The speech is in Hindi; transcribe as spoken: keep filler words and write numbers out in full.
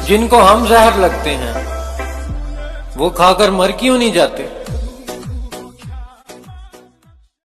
जिनको हम जहर लगते हैं वो खाकर मर क्यों नहीं जाते।